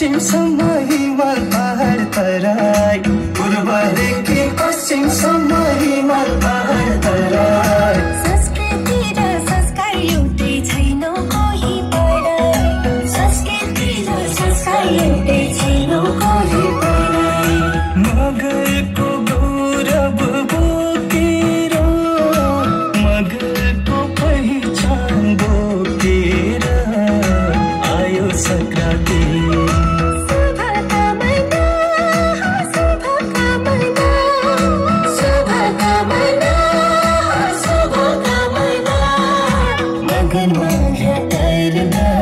पश्चिमसम्म हिमाल पहाड तराई, पूर्वदेखि पश्चिमसम्म हिमाल पहाड तराई। संस्कृति र संस्कार एउटै छैन कोही पढाइ, संस्कृति र संस्कार एउटै छैन कोही पढाइ। मगरको गौरव बोकेर, मगरको पहिचान बोकेर आयो सङ्क्रान्ति। मगनमा घटाएर